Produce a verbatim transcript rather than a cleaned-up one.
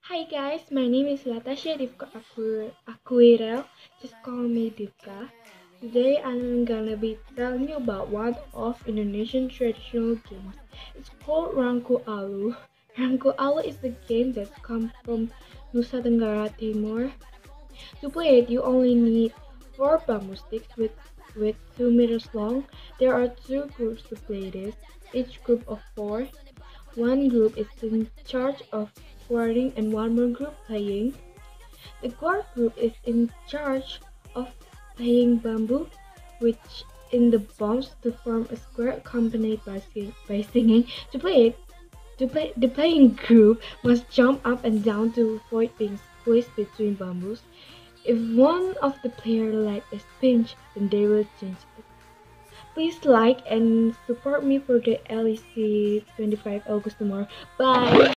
Hi guys, my name is Latasha Divka Aku- Akuirel. Just call me Divka. Today I'm gonna be telling you about one of Indonesian traditional games. It's called Rangku Alu. Rangku Alu is the game that comes from Nusa Tenggara Timur. To play it, you only need four bamboo sticks with with two meters long. There are two groups to play this, each group of four. One group is in charge of guarding and one more group playing. The guard group is in charge of playing bamboo, which in the bombs to form a square accompanied by, sing- by singing. To play it, to play, the playing group must jump up and down to avoid being squeezed between bamboos. If one of the player leg is pinched, then they will change it. Please like and support me for the L E C twenty-five August tomorrow. Bye!